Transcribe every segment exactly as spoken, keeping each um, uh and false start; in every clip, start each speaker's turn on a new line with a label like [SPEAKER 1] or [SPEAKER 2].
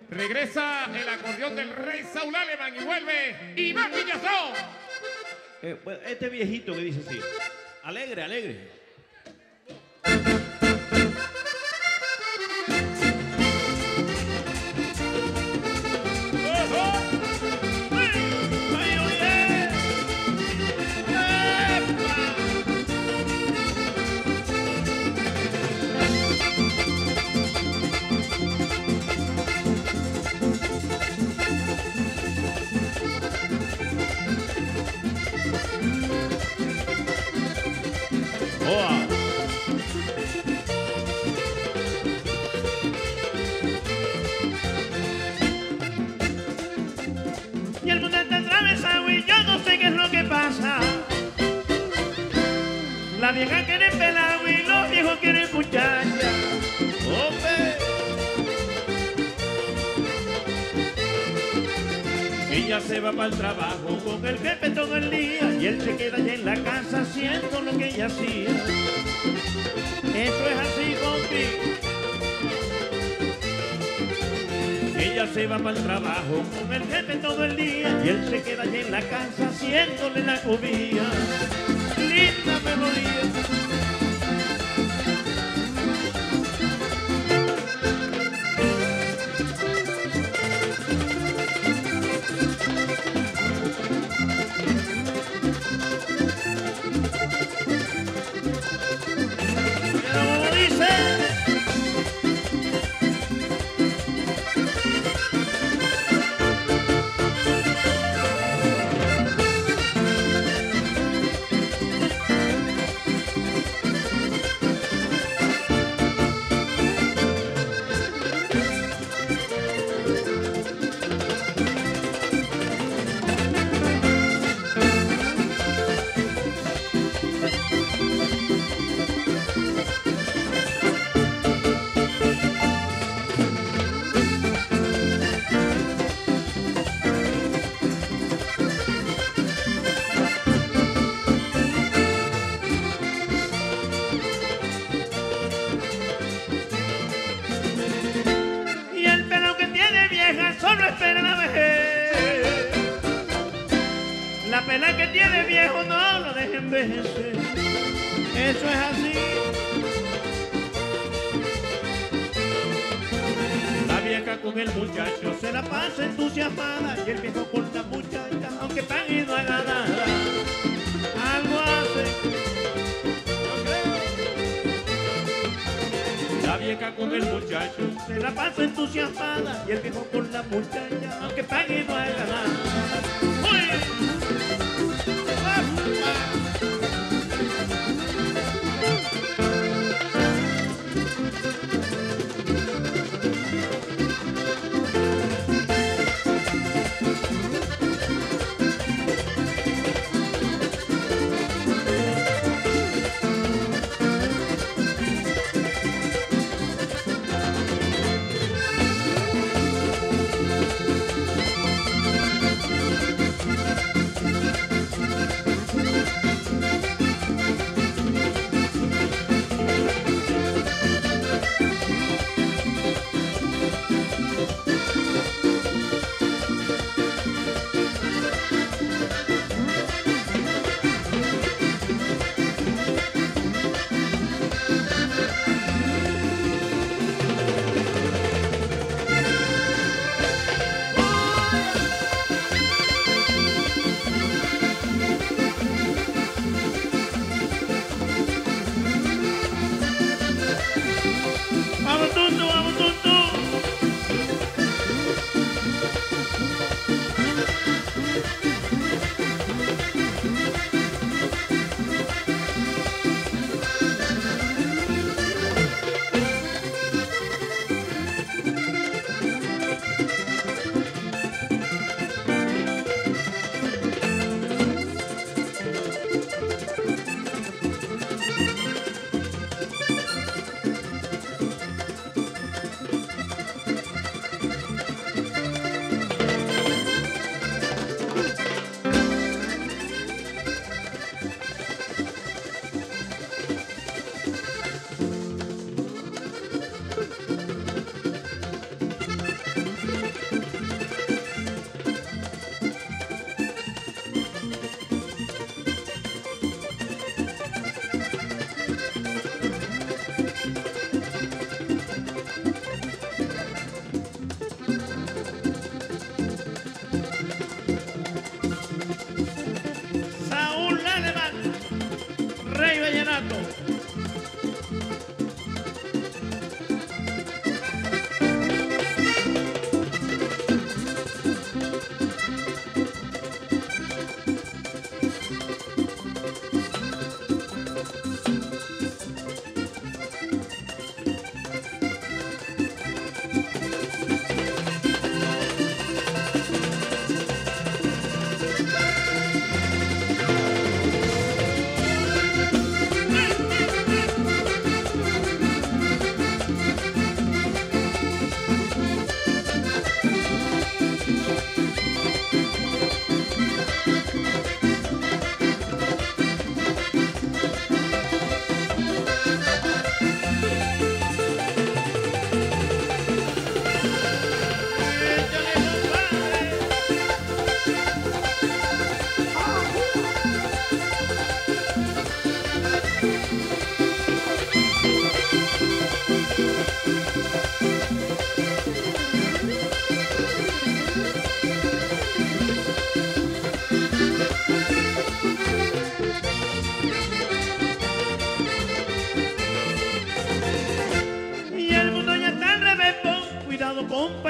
[SPEAKER 1] Regresa el acordeón del rey Saúl Alemán y vuelve Iván Villazón.
[SPEAKER 2] Eh, pues, este viejito que dice así. Alegre, alegre.
[SPEAKER 3] Y el mundo está atravesado y yo no sé qué es lo que pasa. La vieja quiere pelado y los viejos quieren muchacha. ¡Hombre! Ella se va para el trabajo con el jefe todo el día y él se queda allá en la casa haciendo lo que ella hacía. Eso es así, compi. Ella se va para el trabajo con el jefe todo el día y él se queda allá en la casa haciéndole la comida. Linda melodía. Solo espera la vejez. La pena que tiene viejo no lo deja envejecer. Eso es así. La vieja con el muchacho se la pasa entusiasmada y el viejo con la muchacha, aunque pague y no haga nada, algo hace. La vieja con el muchacho se la pasa entusiasmada y el viejo con la muchacha, aunque pague y no haga nada. ¡Uy!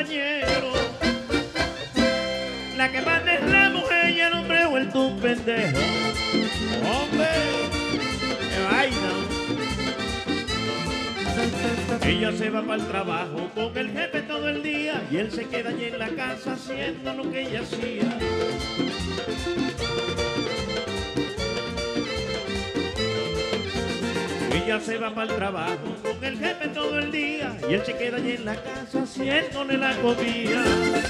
[SPEAKER 3] compañero. La que manda es la mujer y el hombre vuelto un pendejo. Hombre, qué vaina. Ella se va para el trabajo con el jefe todo el día y él se queda allí en la casa haciendo lo que ella hacía. Ella se va para el trabajo con el jefe todo el día y él se queda allí en la casa haciéndole la comida.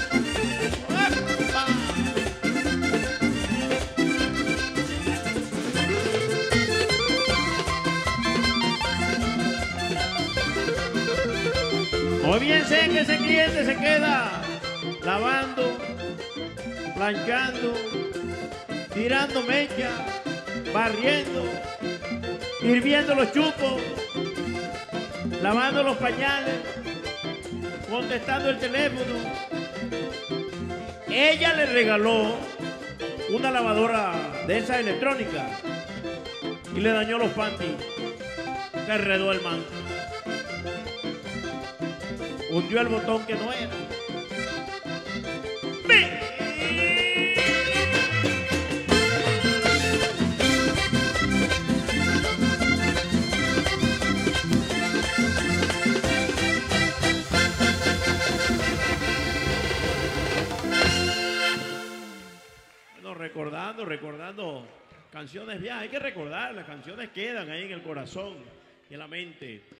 [SPEAKER 3] O bien sé que ese cliente se queda lavando, planchando, tirando mecha, barriendo, hirviendo los chupos, lavando los pañales, contestando el teléfono. Ella le regaló una lavadora de esa electrónica y le dañó los panties. Se enredó el man. Hundió el botón que no era. ¡Ve! Bueno, recordando, recordando canciones viejas. Hay que recordar, las canciones quedan ahí en el corazón y en la mente.